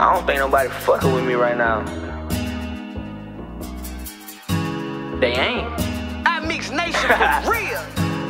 I don't think nobody fucking with me right now. They ain't. I Mix Nation for real.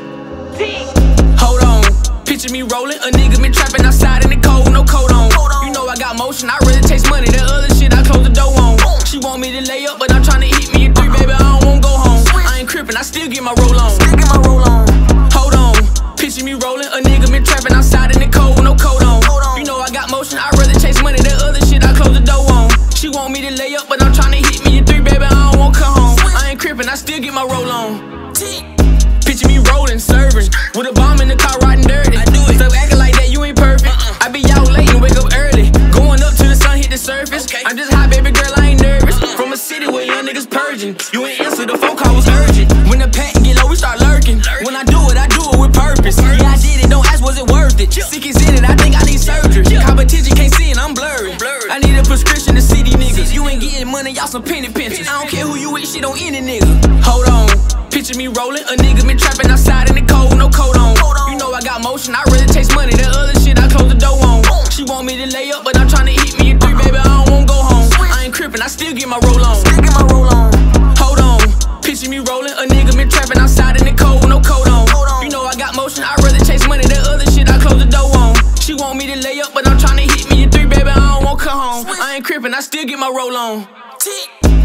Hold on, picture me rolling, a nigga been trapping outside in the cold, no coat on. You know I got motion, I really taste money. That other shit I close the door on. She want me to lay up, but I'm tryna hit me a 3, baby. I don't wanna go home. I ain't crippin', I still get my roll on. Hold on, picture me rolling, a nigga been trapping outside in the cold, no coat on. You know I got motion, I really chase money. That other shit I close the door on. She want me to lay up, but I'm tryna hit me a 3, baby. I don't wanna come home. I ain't crippin', I still get my roll on. Picture me rolling, serving, with a bomb in the car riding dirty. I do it. Stop acting like that, you ain't perfect. I be out late and wake up early. Going up till the sun hit the surface. I'm just hot, baby girl, I ain't nervous. From a city where young niggas purging. You ain't answer, the phone call was urgent. When the pack get low, we start lurking. When I do it with purpose. Yeah, I did it, don't ask, was it worth it? Sick is in it, I think I need surgery. Competition can't see it, I'm blurry. I need a prescription to see these niggas. You ain't getting money, y'all some penny pinchers. I don't care who you with, shit on any nigga. Hold on. Picture me rolling, a nigga been trapping outside in the cold, no coat on. You know I got motion, I really taste money. That other shit I close the door on. She want me to lay up, but I'm tryna hit me a 3, baby. I don't wanna go home. I ain't crippin', I still get my roll on. Hold on, picture me rolling, a nigga been trapping outside in the cold, no coat on. You know I got motion, I really chase money. That other shit I close the door on. She want me to lay up, but I'm tryna hit me a 3, baby. I don't wanna come home. I ain't crippin', I still get my roll on.